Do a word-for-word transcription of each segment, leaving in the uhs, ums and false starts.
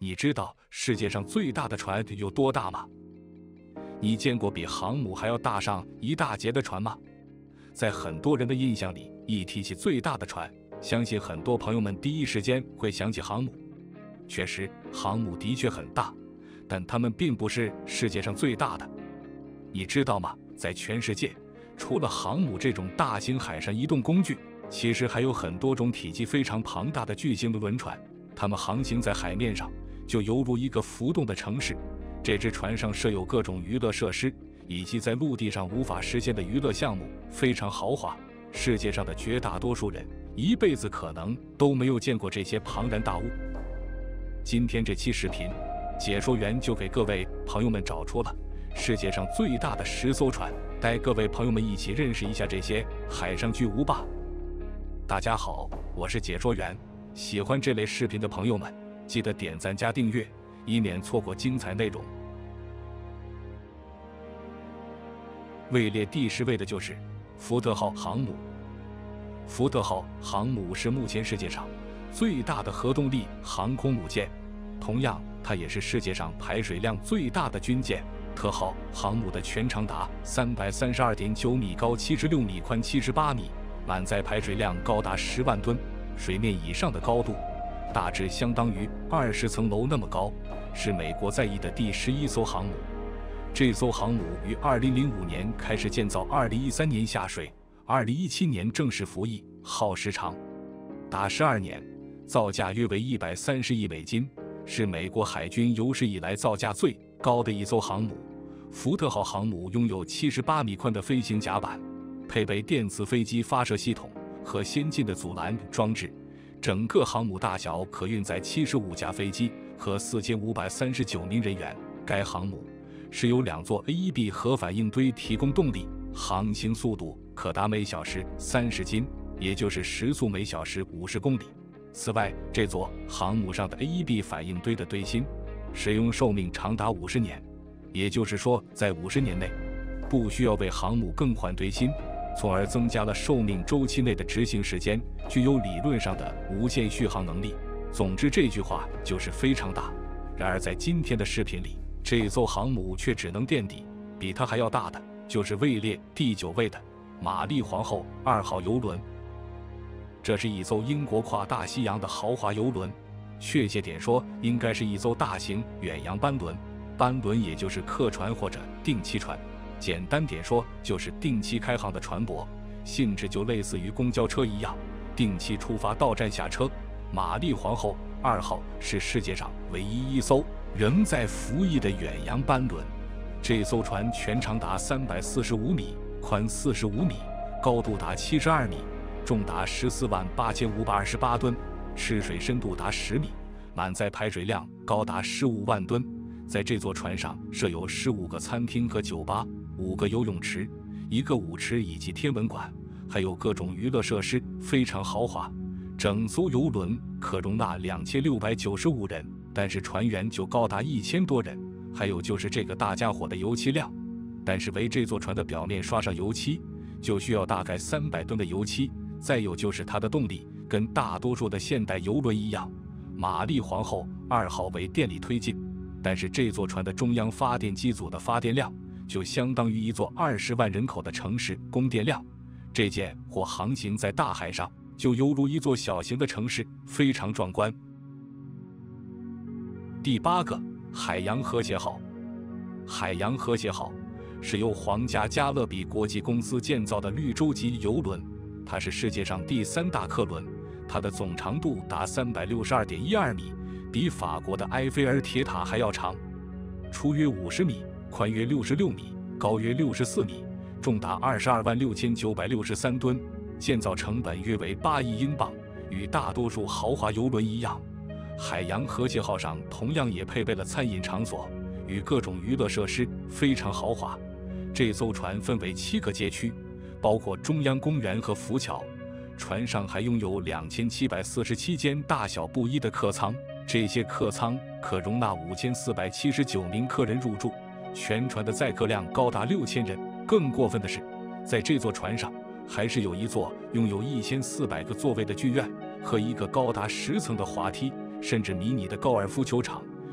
你知道世界上最大的船有多大吗？你见过比航母还要大上一大截的船吗？在很多人的印象里，一提起最大的船，相信很多朋友们第一时间会想起航母。确实，航母的确很大，但它们并不是世界上最大的。你知道吗？在全世界，除了航母这种大型海上移动工具，其实还有很多种体积非常庞大的巨型的轮船，它们航行在海面上，就犹如一个浮动的城市。这只船上设有各种娱乐设施，以及在陆地上无法实现的娱乐项目，非常豪华。世界上的绝大多数人一辈子可能都没有见过这些庞然大物。今天这期视频，解说员就给各位朋友们找出了世界上最大的十艘船，带各位朋友们一起认识一下这些海上巨无霸。大家好，我是解说员，喜欢这类视频的朋友们，记得点赞加订阅，以免错过精彩内容。位列第十位的就是福特号航母。福特号航母是目前世界上最大的核动力航空母舰，同样，它也是世界上排水量最大的军舰。特号航母的全长达三百三十二点九米，高七十六米，宽七十八米，满载排水量高达十万吨，水面以上的高度大致相当于二十层楼那么高，是美国在役的第十一艘航母。这艘航母于二零零五年开始建造，二零一三年下水，二零一七年正式服役，耗时长达十二年，造价约为一百三十亿美金，是美国海军有史以来造价最高的一艘航母。福特号航母拥有七十八米宽的飞行甲板，配备电磁飞机发射系统和先进的阻拦装置，整个航母大小可运载七十五架飞机和四千五百三十九名人员。该航母是由两座 A 一 B 核反应堆提供动力，航行速度可达每小时三十斤，也就是时速每小时五十公里。此外，这座航母上的 A 一 B 反应堆的堆芯使用寿命长达五十年，也就是说，在五十年内不需要为航母更换堆芯，从而增加了寿命周期内的执行时间，具有理论上的无限续航能力。总之，这句话就是非常大。然而，在今天的视频里，这艘航母却只能垫底，比它还要大的就是位列第九位的玛丽皇后二号邮轮。这是一艘英国跨大西洋的豪华邮轮，确切点说，应该是一艘大型远洋班轮。班轮也就是客船或者定期船，简单点说就是定期开航的船舶，性质就类似于公交车一样，定期出发到站下车。玛丽皇后二号是世界上唯一一艘仍在服役的远洋班轮。这艘船全长达三百四十五米，宽四十五米，高度达七十二米，重达十四万八千五百二十八吨，吃水深度达十米，满载排水量高达十五万吨。在这座船上设有十五个餐厅和酒吧，五个游泳池，一个舞池以及天文馆，还有各种娱乐设施，非常豪华。整艘邮轮可容纳两千六百九十五人，但是船员就高达一千多人。还有就是这个大家伙的油漆量，但是为这座船的表面刷上油漆，就需要大概三百吨的油漆。再有就是它的动力，跟大多数的现代邮轮一样，玛丽皇后二号为电力推进，但是这座船的中央发电机组的发电量就相当于一座二十万人口的城市供电量。这件或航行在大海上，就犹如一座小型的城市，非常壮观。第八个，海洋和谐号。海洋和谐号是由皇家加勒比国际公司建造的绿洲级邮轮，它是世界上第三大客轮，它的总长度达三百六十二点一二米，比法国的埃菲尔铁塔还要长，粗约五十米，宽约六十六米，高约六十四米，重达二十二万六千九百六十三吨，建造成本约为八亿英镑。与大多数豪华邮轮一样，海洋和谐号上同样也配备了餐饮场所与各种娱乐设施，非常豪华。这艘船分为七个街区，包括中央公园和浮桥。船上还拥有两千七百四十七间大小不一的客舱，这些客舱可容纳五千四百七十九名客人入住，全船的载客量高达六千人。更过分的是，在这座船上还是有一座拥有一千四百个座位的剧院和一个高达十层的滑梯，甚至迷你的高尔夫球场，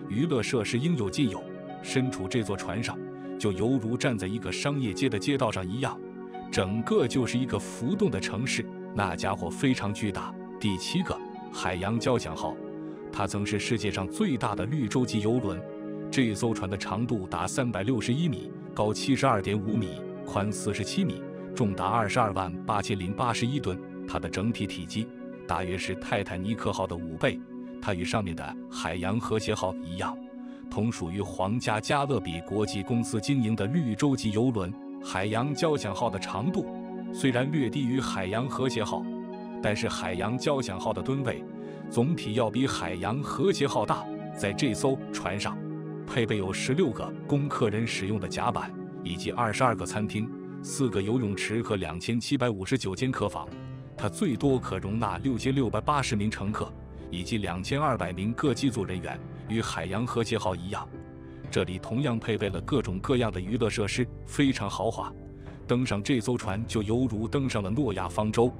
娱乐设施应有尽有。身处这座船上，就犹如站在一个商业街的街道上一样，整个就是一个浮动的城市。那家伙非常巨大。第七个，海洋交响号，它曾是世界上最大的绿洲级游轮。这艘船的长度达三百六十一米，高七十二点五米，宽四十七米，重达二十二万八千零八十一吨。它的整体体积大约是泰坦尼克号的五倍。它与上面的海洋和谐号一样，同属于皇家加勒比国际公司经营的绿洲级游轮。海洋交响号的长度虽然略低于海洋和谐号，但是海洋交响号的吨位总体要比海洋和谐号大。在这艘船上，配备有十六个供客人使用的甲板，以及二十二个餐厅、四个游泳池和两千七百五十九间客房。它最多可容纳六千六百八十名乘客，以及两千二百名各机组人员。与海洋和谐号一样，这里同样配备了各种各样的娱乐设施，非常豪华。登上这艘船就犹如登上了诺亚方舟。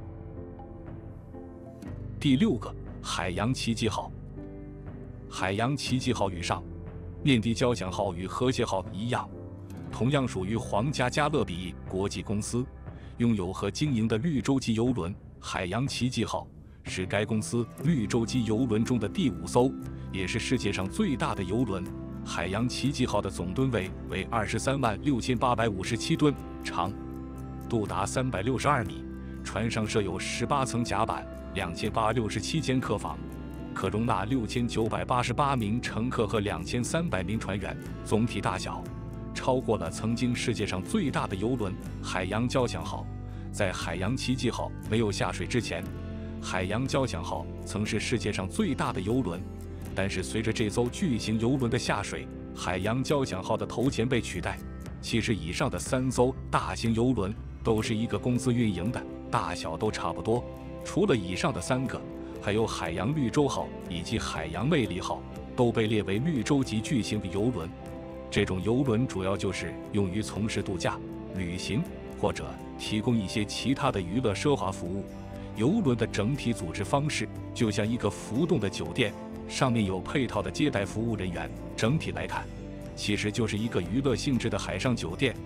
第六个，海洋奇迹号。海洋奇迹号与上面的交响号与和谐号一样，同样属于皇家加勒比国际公司拥有和经营的绿洲级游轮。海洋奇迹号是该公司绿洲级游轮中的第五艘，也是世界上最大的游轮。海洋奇迹号的总吨位为二十三万六千八百五十七吨，长度达三百六十二米。船上设有十八层甲板，两千八百六十七间客房，可容纳六千九百八十八名乘客和两千三百名船员。总体大小超过了曾经世界上最大的游轮海洋交响号。在海洋奇迹号没有下水之前，海洋交响号曾是世界上最大的游轮，但是随着这艘巨型游轮的下水，海洋交响号的头前被取代。其实以上的三艘大型游轮都是一个公司运营的，大小都差不多。除了以上的三个，还有海洋绿洲号以及海洋魅力号，都被列为绿洲级巨型的游轮。这种游轮主要就是用于从事度假、旅行或者提供一些其他的娱乐奢华服务。游轮的整体组织方式就像一个浮动的酒店，上面有配套的接待服务人员。整体来看，其实就是一个娱乐性质的海上酒店。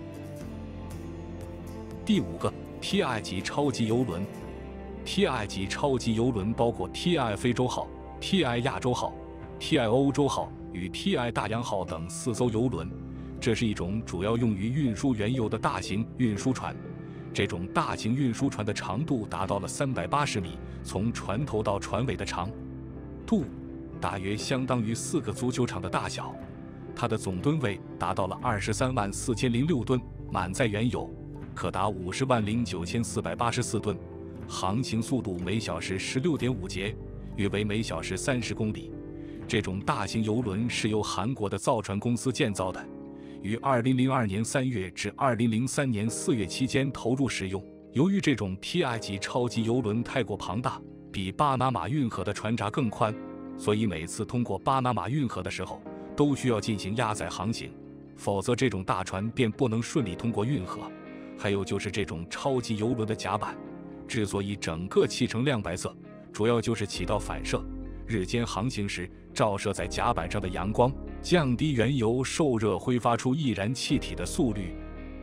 第五个 T I 级超级游轮。T I 级超级游轮包括 T I 非洲号、T I 亚洲号、T I 欧洲号与 T I 大洋号等四艘游轮。这是一种主要用于运输原油的大型运输船。这种大型运输船的长度达到了三百八十米，从船头到船尾的长度大约相当于四个足球场的大小。它的总吨位达到了二十三万四千零六吨，满载原油可达五十万零九千四百八十四吨，航行速度每小时十六点五节，约为每小时三十公里。这种大型游轮是由韩国的造船公司建造的，于二零零二年三月至二零零三年四月期间投入使用。由于这种 T I 级超级游轮太过庞大，比巴拿马运河的船闸更宽，所以每次通过巴拿马运河的时候都需要进行压载航行，否则这种大船便不能顺利通过运河。还有就是这种超级游轮的甲板之所以整个漆成亮白色，主要就是起到反射，日间航行时照射在甲板上的阳光，降低原油受热挥发出易燃气体的速率。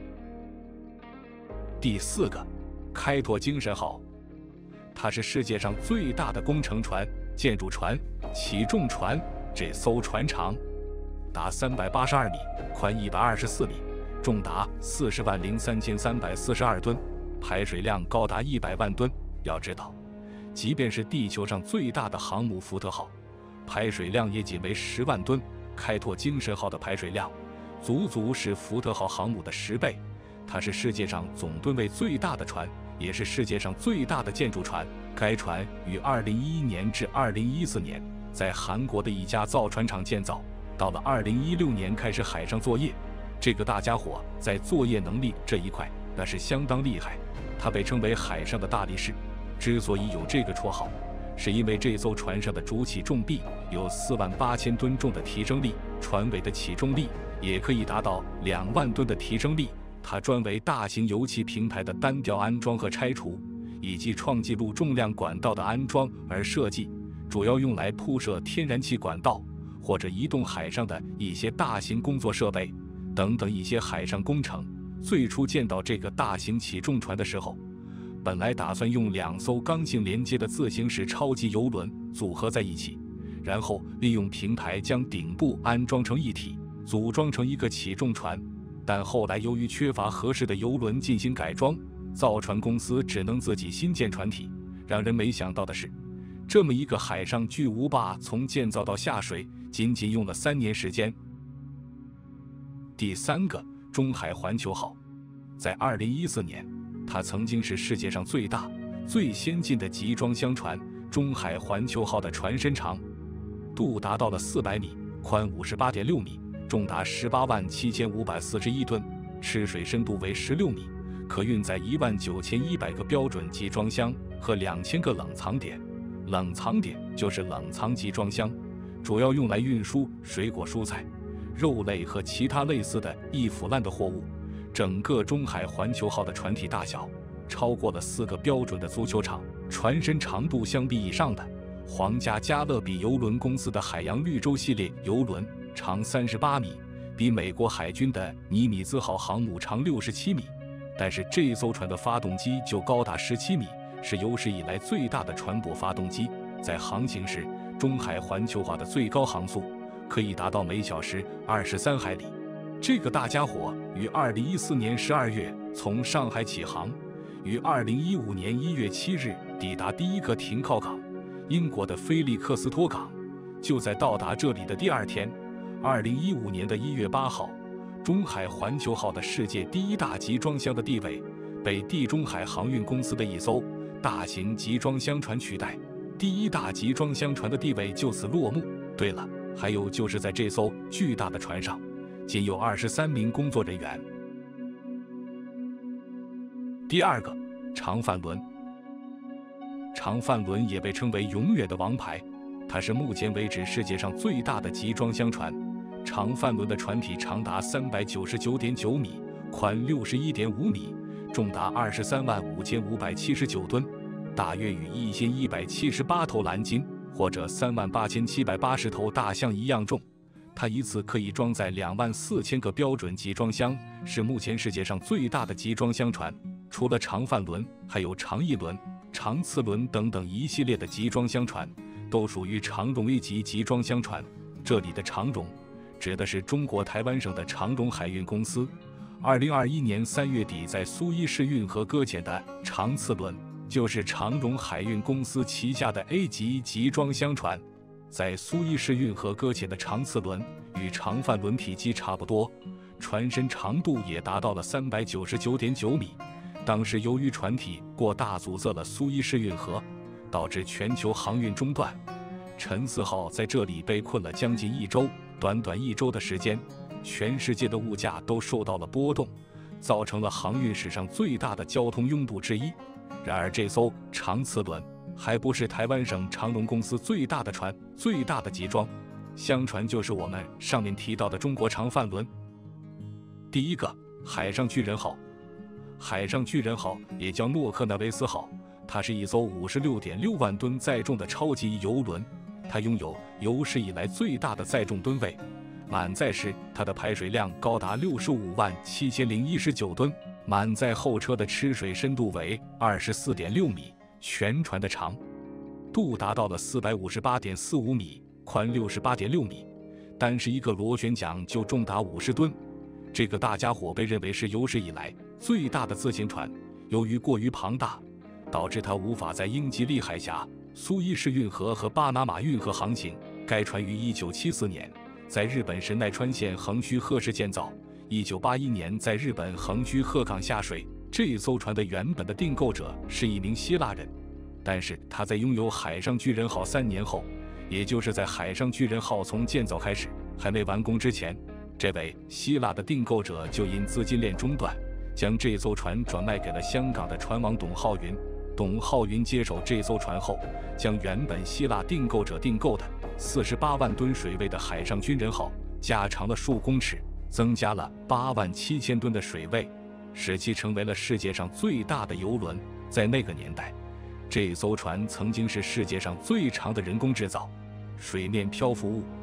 第四个，开拓精神号。它是世界上最大的工程船、建筑船、起重船。这艘船长达三百八十二米，宽一百二十四米，重达四十万零三千三百四十二吨，排水量高达一百万吨。要知道，即便是地球上最大的航母福特号，排水量也仅为十万吨。开拓精神号的排水量足足是福特号航母的十倍。它是世界上总吨位最大的船，也是世界上最大的建筑船。该船于二零一一年至二零一四年在韩国的一家造船厂建造，到了二零一六年开始海上作业。这个大家伙在作业能力这一块那是相当厉害，它被称为海上的大力士。之所以有这个绰号，是因为这艘船上的主起重臂有四万八千吨重的提升力，船尾的起重力也可以达到两万吨的提升力。它专为大型油气平台的单调安装和拆除，以及创纪录重量管道的安装而设计，主要用来铺设天然气管道或或者移动海上的一些大型工作设备等等一些海上工程。最初见到这个大型起重船的时候，本来打算用两艘刚性连接的自行式超级游轮组合在一起，然后利用平台将顶部安装成一体，组装成一个起重船。但后来由于缺乏合适的游轮进行改装，造船公司只能自己新建船体。让人没想到的是，这么一个海上巨无霸从建造到下水仅仅用了三年时间。第三个，中海环球号。在二零一四年，它曾经是世界上最大、最先进的集装箱船中海环球号的船身长度达到了四百米，宽五十八点六米，重达十八万七千五百四十一吨，吃水深度为十六米，可运载一万九千一百个标准集装箱和两千个冷藏点。冷藏点就是冷藏集装箱，主要用来运输水果、蔬菜、肉类和其他类似的易腐烂的货物。整个中海环球号的船体大小超过了四个标准的足球场，船身长度相比以上的皇家加勒比邮轮公司的海洋绿洲系列邮轮长三十八米，比美国海军的尼米兹号航母长六十七米。但是这艘船的发动机就高达十七米，是有史以来最大的船舶发动机。在航行时，中海环球号的最高航速可以达到每小时二十三海里。这个大家伙于二零一四年十二月从上海起航，于二零一五年一月七日抵达第一个停靠港——英国的菲利克斯托港。就在到达这里的第二天，二零一五年的一月八号，中海环球号的世界第一大集装箱的地位被地中海航运公司的一艘大型集装箱船取代，第一大集装箱船的地位就此落幕。对了，还有就是在这艘巨大的船上，仅有二十三名工作人员。第二个，长帆轮。长帆轮也被称为永远的王牌，它是目前为止世界上最大的集装箱船。长帆轮的船体长达三百九十九点九米，宽六十一点五米，重达二十三万五千五百七十九吨，大约与一千一百七十八头蓝鲸或者三万八千七百八十头大象一样重。它一次可以装载两万四千个标准集装箱，是目前世界上最大的集装箱船。除了长帆轮，还有长翼轮、长次轮等等一系列的集装箱船，都属于长荣 A 级集装箱船。这里的长荣指的是中国台湾省的长荣海运公司。二零二一年三月底在苏伊士运河搁浅的长次轮，就是长荣海运公司旗下的 A 级集装箱船。在苏伊士运河搁浅的长次轮与长帆轮体积差不多，船身长度也达到了三百九十九点九米。当时由于船体过大阻塞了苏伊士运河，导致全球航运中断。陈四号在这里被困了将近一周，短短一周的时间，全世界的物价都受到了波动，造成了航运史上最大的交通拥堵之一。然而这艘长次轮还不是台湾省长荣公司最大的船，最大的集装箱船就是我们上面提到的中国长帆轮。第一个，海上巨人号。海上巨人号也叫诺克纳维斯号，它是一艘 五十六点六万吨载重的超级游轮，它拥有有史以来最大的载重吨位。满载时，它的排水量高达六十五万七千零一十九吨，满载后车的吃水深度为 二十四点六米，全船的长度达到了 四百五十八点四五米，宽 六十八点六米，单是一个螺旋桨就重达五十吨。这个大家伙被认为是有史以来最大的自行船，由于过于庞大，导致它无法在英吉利海峡、苏伊士运河和巴拿马运河航行。该船于一九七四年在日本神奈川县横须贺市建造，一九八一年在日本横须贺港下水。这艘船的原本的订购者是一名希腊人，但是他在拥有海上巨人号三年后，也就是在海上巨人号从建造开始还没完工之前，这位希腊的订购者就因资金链中断，将这艘船转卖给了香港的船王董浩云。董浩云接手这艘船后，将原本希腊订购者订购的四十八万吨水位的海上军人号加长了数公尺，增加了八万七千吨的水位，使其成为了世界上最大的游轮。在那个年代，这艘船曾经是世界上最长的人工制造、水面漂浮物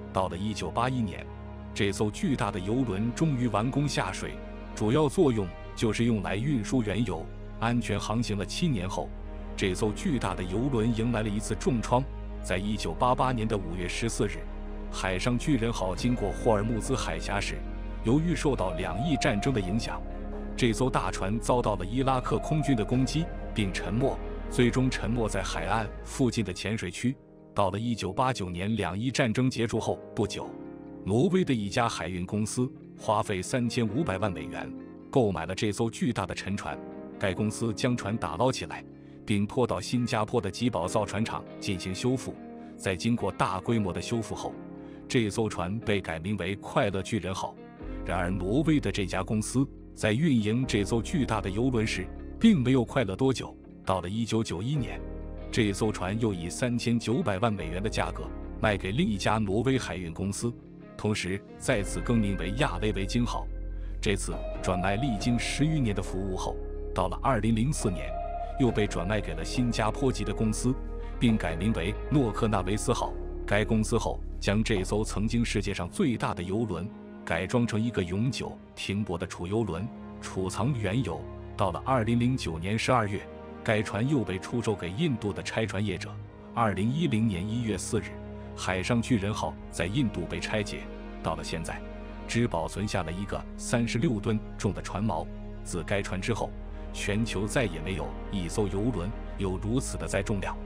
到了一九八一年，这艘巨大的游轮终于完工下水，主要作用就是用来运输原油。安全航行了七年后，这艘巨大的游轮迎来了一次重创。在一九八八年的五月十四日，海上巨人号经过霍尔木兹海峡时，由于受到两伊战争的影响，这艘大船遭到了伊拉克空军的攻击，并沉没，最终沉没在海岸附近的浅水区。到了一九八九年，两伊战争结束后不久，挪威的一家海运公司花费三千五百万美元购买了这艘巨大的沉船。该公司将船打捞起来，并拖到新加坡的吉宝造船厂进行修复。在经过大规模的修复后，这艘船被改名为快乐巨人号。然而，挪威的这家公司在运营这艘巨大的游轮时，并没有快乐多久。到了一九九一年，这艘船又以三千九百万美元的价格卖给另一家挪威海运公司，同时再次更名为亚雷维京号。这次转卖历经十余年的服务后，到了二零零四年，又被转卖给了新加坡籍的公司，并改名为诺克纳维斯号。该公司后将这艘曾经世界上最大的游轮改装成一个永久停泊的储油轮，储藏原油。到了二零零九年十二月，该船又被出售给印度的拆船业者。二零一零年一月四日，海上巨人号在印度被拆解。到了现在，只保存下了一个三十六吨重的船锚。自该船之后，全球再也没有一艘游轮有如此的载重量。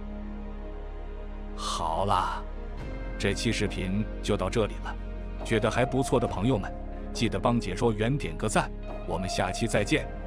好啦，这期视频就到这里了，觉得还不错的朋友们，记得帮解说员点个赞，我们下期再见。